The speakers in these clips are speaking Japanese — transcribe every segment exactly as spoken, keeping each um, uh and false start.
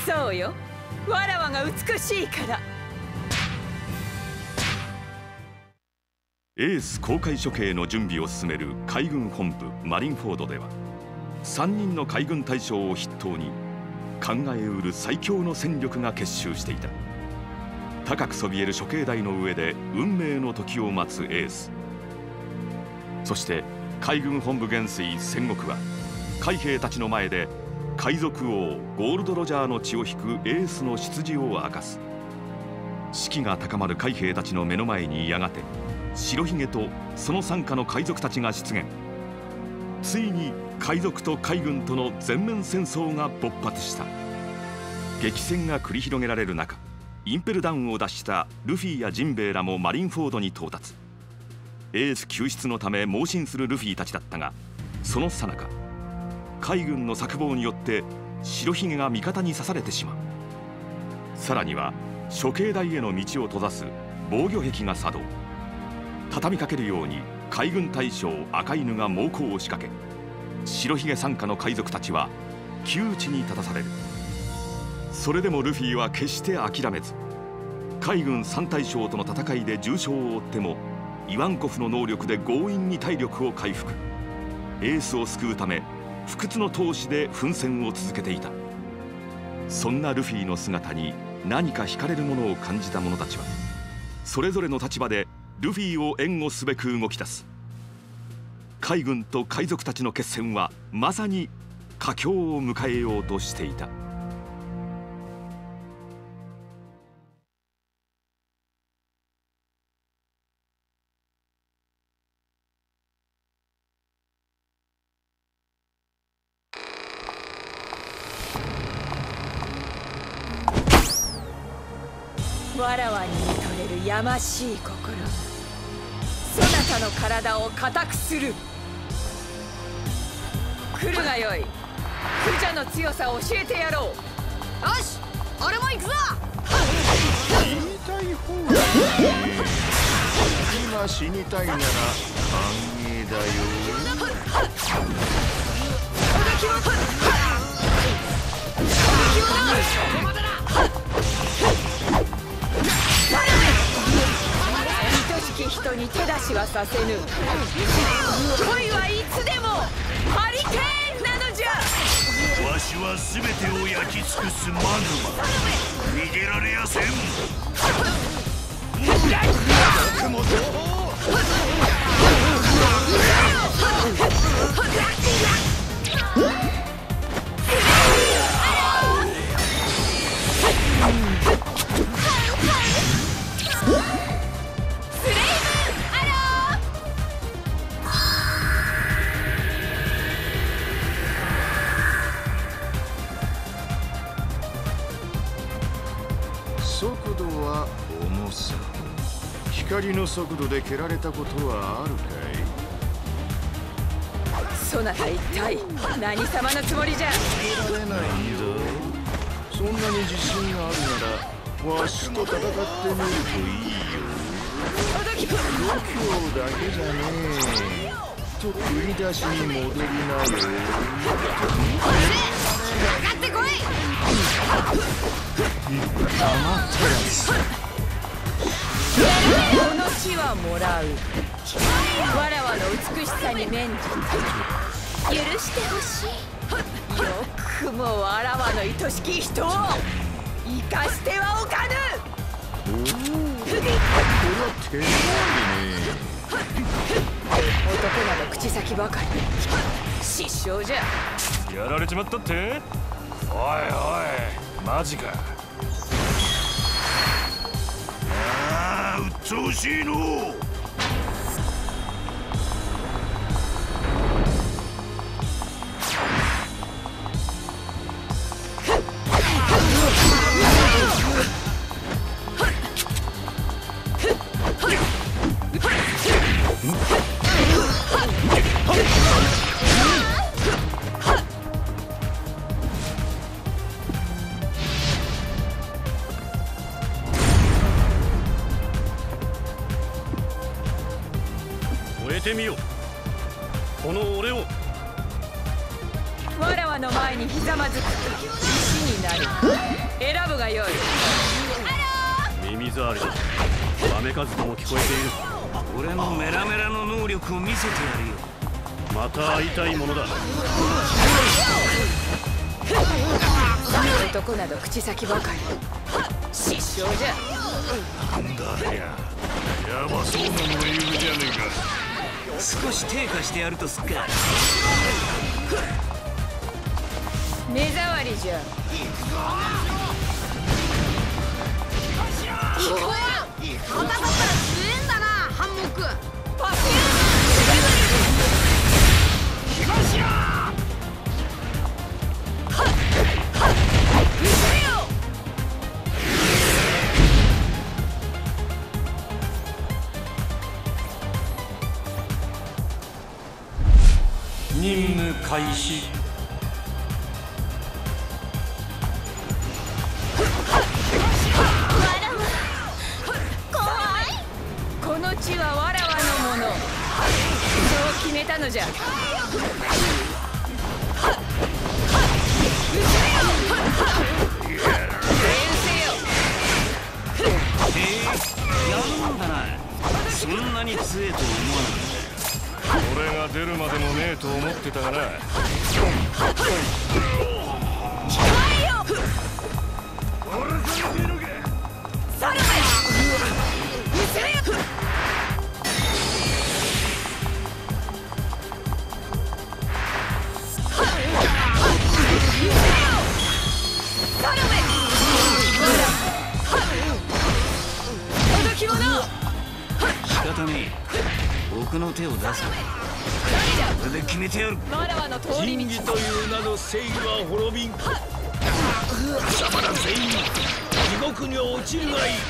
そうよ、わらわが美しいから。 エース公開処刑の準備を進める海軍本部マリンフォードでは、さんにんの海軍大将を筆頭に考えうる最強の戦力が結集していた。高くそびえる処刑台の上で運命の時を待つエース。そして海軍本部元帥戦国は海兵たちの前で海賊王ゴールド・ロジャーの血を引くエースの出自を明かす。士気が高まる海兵たちの目の前にやがて白ひげとその傘下の海賊たちが出現。ついに海賊と海軍との全面戦争が勃発した。激戦が繰り広げられる中、インペルダウンを脱したルフィやジンベエらもマリンフォードに到達。エース救出のため猛進するルフィたちだったが、その最中海軍の策謀によって白ひげが味方に刺されてしまう。さらには処刑台への道を閉ざす防御壁が作動。畳みかけるように海軍大将赤犬が猛攻を仕掛け、白ひげ傘下の海賊たちは窮地に立たされる。それでもルフィは決して諦めず、海軍三大将との戦いで重傷を負ってもイワンコフの能力で強引に体力を回復。エースを救うため不屈の闘志で奮戦を続けていた。そんなルフィの姿に何か惹かれるものを感じた者たちは、それぞれの立場でルフィを援護すべく動き出す。海軍と海賊たちの決戦はまさに佳境を迎えようとしていた。 わらわに見とれるやましい心、そなたの体を固くする。来るがよい。クジャの強さを教えてやろう。よし、俺も行くぞ。 言いたい方だね。今死にたいなら歓迎だよ。 愛しき人に手出しはさせぬ。恋はいつでもハリケーンなのじゃ。 わしは全てを焼き尽くすマグマ。逃げられやせん。 速度は重さ。光の速度で蹴られたことはあるかい？ そなた一体何様のつもりじゃ。 蹴られないぞ。そんなに自信があるならわしと戦ってみるといいよ。度胸だけじゃねえと振り出しに戻りなよ。 上がってこい。 黙ってらす。 この死はもらう。わらわの美しさに免じて許してほしい。よくもわらわの愛しき人を生かしてはおかぬ。 おお、これは手強いね。 男など口先ばかり。失笑じゃ。 やられちまったって？おいおい、マジか。ああ、うっとうしいのう。 終えてみよ。この俺を。 わらわの前にひざまずく石になる。選ぶがよい。 耳障りだ。雨風とも聞こえている。 俺のメラメラの能力を見せてやるよ。 また会いたいものだ。 男など口先ばかり。失笑じゃ。 なんだあれや。やばそうなのがいるじゃねえか。 少し低下してやるとすっか。 目障りじゃ。 硬かったら強えんだな、ハンモック。 パフュ任務開始。 この地はわらわのもの。そう決めたのじゃ。 やるんだな。そんなに強えと思わなかった。 俺が出るまでもねえと思ってたから。 仕方ねえ。僕の手を出す。これで決めてやる。 わらわの通り道。 仁義という名の正義は滅びん。貴様ら全員地獄に落ちるがいい。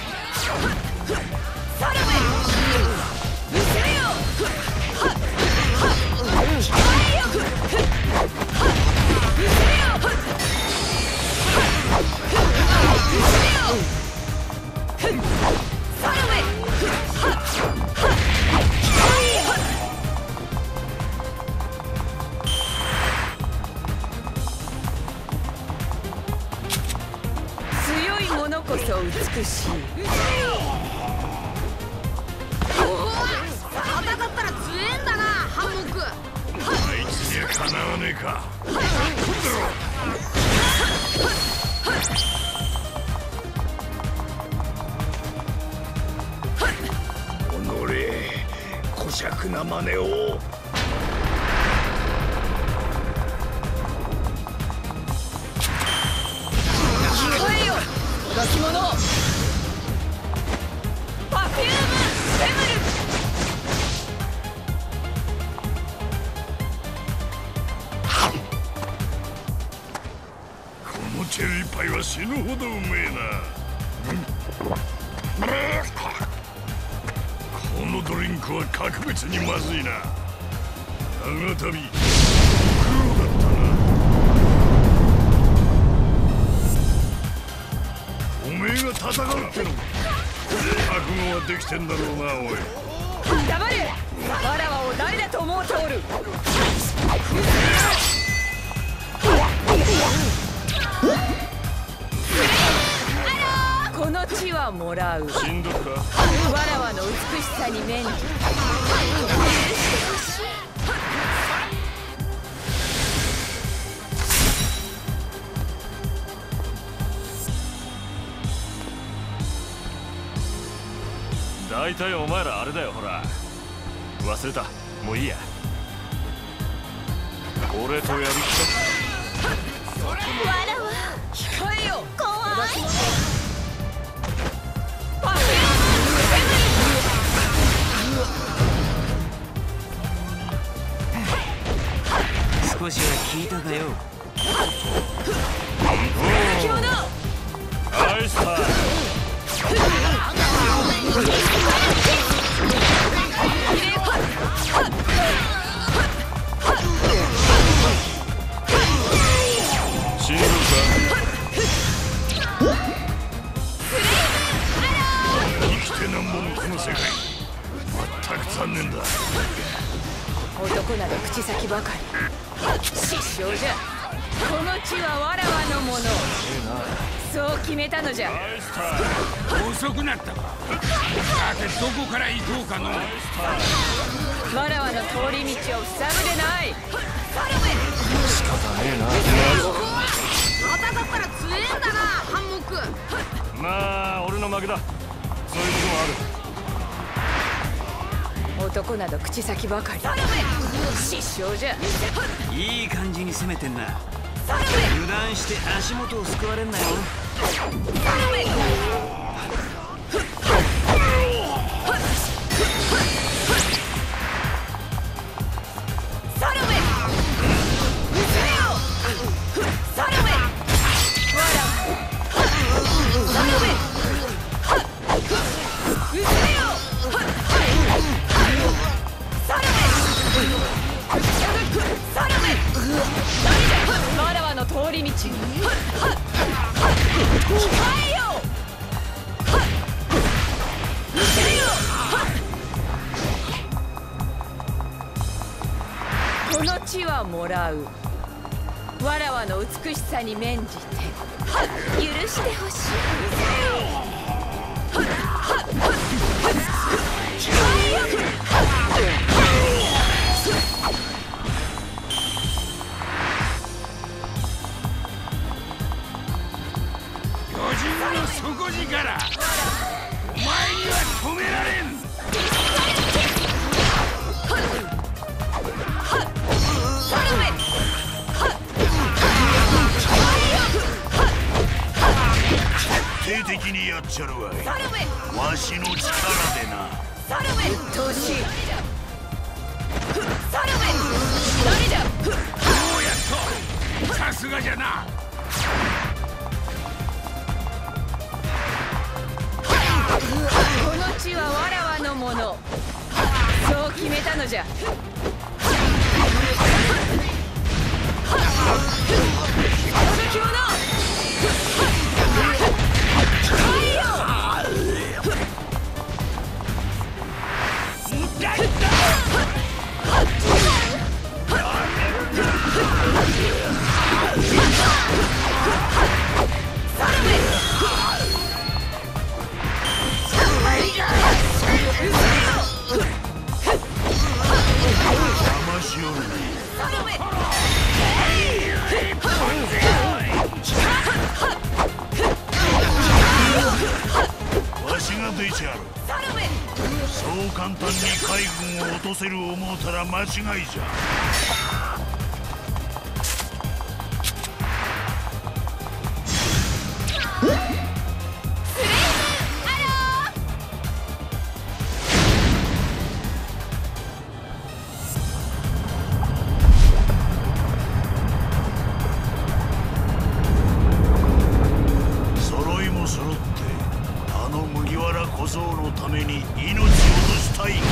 強いものこそ美しい。 硬かったら強えんだな、ハンモック。 あいつにはかなわねえか。おのれ、小尺な真似を。 聞こえよ、おどき者。パフュームセムル。 このチェリーパイは死ぬほどうめえな。このドリンクは格別にまずいな。長旅苦労だったな。おめえが戦うってのか。覚悟はできてんだろうな、おい。 黙れ。わらわを誰だと思うておる。この地はもらう。 死んどくか。 わらわの美しさに免じ。許してほしい。 大体お前らあれだよ、ほら。忘れた。もういいや。俺とやるわらわ控えよ。怖い。パフューム少しは聞いたかよ。 気者。 ナイスタイ死んどるか。生きてなんぼのこの世界、全く残念だ。 男など口先ばかり。失笑じゃ。この地地はわらわのもの。そう決めたのじゃ。 遅くなったか。さてどこから行こうかの。 わらわの通り道を塞ぐでない。 仕方ねえな。 戦ったら強えんだなハンモック。 まあ俺の負けだ。そういうこともある。 男など口先ばかり。失笑じゃ。 いい感じに攻めてんな。油断して足元をすくわれんなよ。 わらわの通り道に。この地はもらう。わらわの美しさに免じて許してほしい。 底力、お前には止められん。徹底的にやっちゃるわい。わしの力でな。 うっとうしい。 どうやっと。さすがじゃな。 この地はわらわのもの。そう決めたのじゃ。 わしが出ちゃる。そう簡単に海軍を落とせる思うたら間違いじゃ。のために命を落としたい。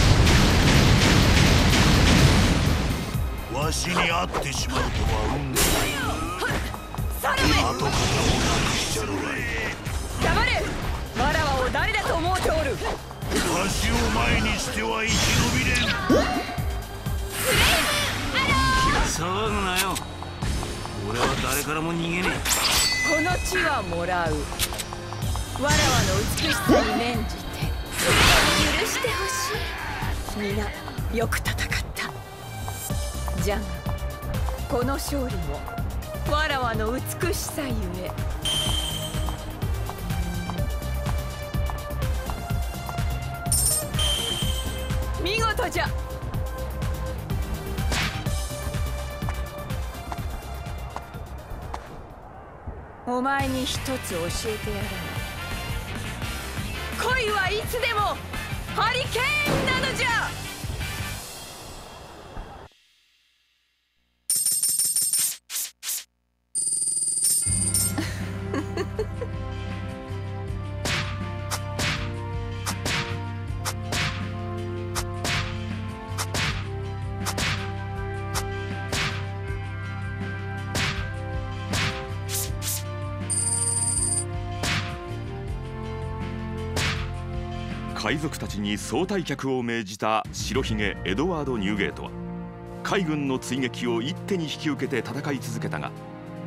わしに会ってしまうとは運がない。後からもなくしちゃるわい。 黙れ。わらわを誰だと思うておる。 わしを前にしては生き延びれん。 騒ぐなよ。俺は誰からも逃げねえ。 この地はもらう。わらわの美しさに免じて許してほしい。皆よく戦った。じゃがこの勝利もわらわの美しさゆえ。見事じゃ。お前に一つ教えてやろう。恋はいつでもハリケーンなのじゃ。 海賊たちに総退却を命じた白ひげエドワード・ニューゲートは海軍の追撃を一手に引き受けて戦い続けたが、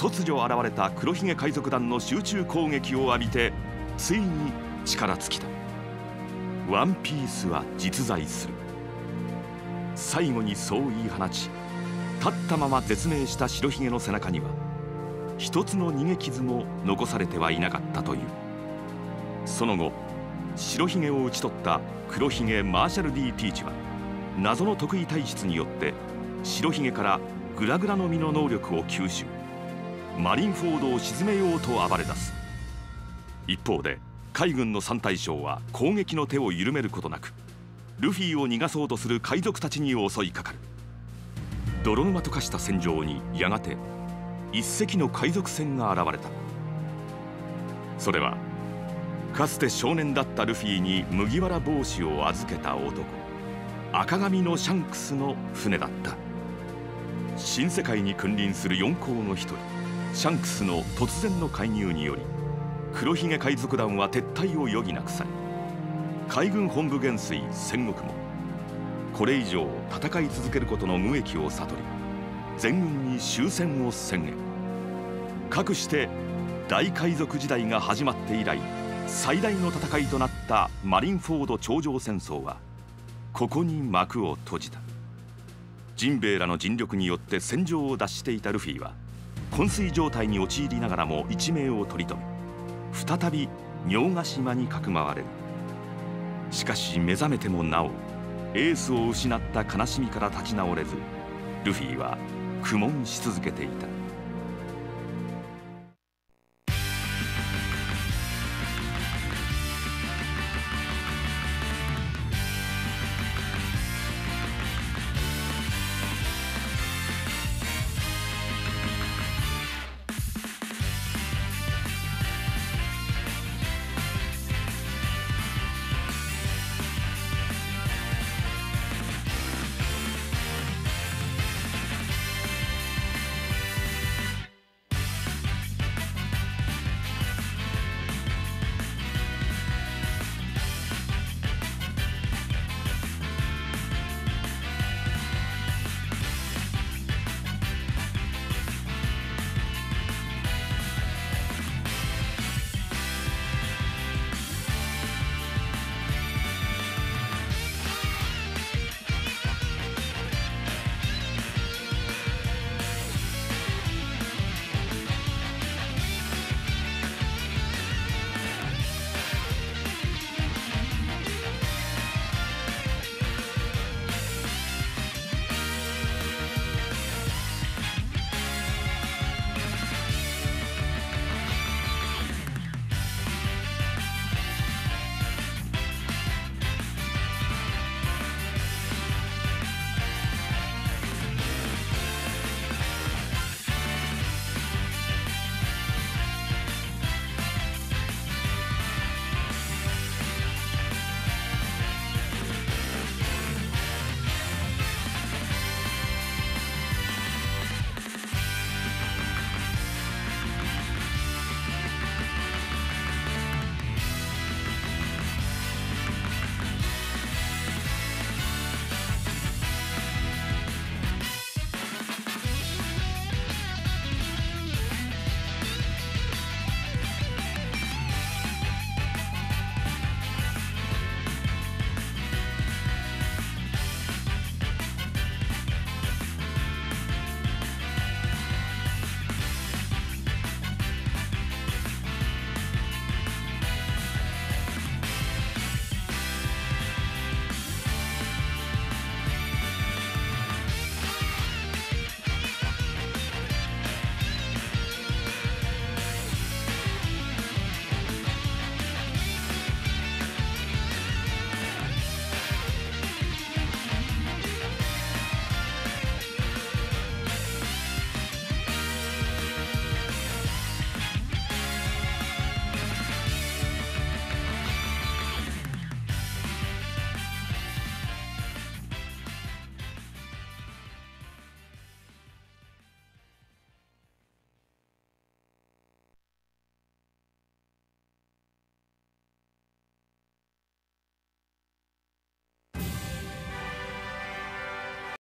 突如現れた黒ひげ海賊団の集中攻撃を浴びてついに力尽きた。ワンピースは実在する。最後にそう言い放ち、立ったまま絶命した白ひげの背中には一つの逃げ傷も残されてはいなかったという。その後白ひげを討ち取った黒ひげマーシャル D ティーチは謎の特異体質によって白ひげからグラグラの実の能力を吸収、マリンフォードを沈めようと暴れ出す。一方で海軍の三大将は攻撃の手を緩めることなくルフィを逃がそうとする海賊たちに襲いかかる。泥沼と化した戦場にやがて一隻の海賊船が現れた。それはかつて少年だったルフィに麦わら帽子を預けた男、赤髪のシャンクスの船だった。新世界に君臨する四皇の一人シャンクスの突然の介入により黒ひげ海賊団は撤退を余儀なくされ、海軍本部元帥戦国もこれ以上戦い続けることの無益を悟り全軍に終戦を宣言。かくして大海賊時代が始まって以来最大の戦いとなったマリンフォード頂上戦争はここに幕を閉じた。ジンベエらの尽力によって戦場を脱していたルフィは昏睡状態に陥りながらも一命を取り留め再び尿ヶ島にかくまわれる。しかし目覚めてもなおエースを失った悲しみから立ち直れずルフィは苦悶し続けていた。